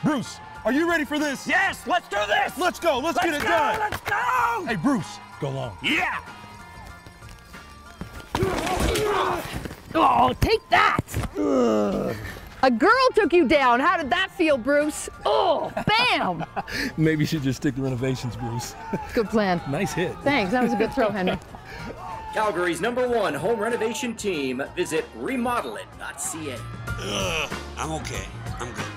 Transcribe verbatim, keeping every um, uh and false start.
Bruce, are you ready for this? Yes, let's do this! Let's go, let's, let's get it go, done! Let's go! Hey, Bruce, go long. Yeah! Oh, take that! Ugh. A girl took you down. How did that feel, Bruce? Oh, bam! Maybe you should just stick to renovations, Bruce. Good plan. Nice hit. Thanks, that was a good throw, Henry. Calgary's number one home renovation team. Visit remodel it dot c a. Ugh, I'm okay. I'm good.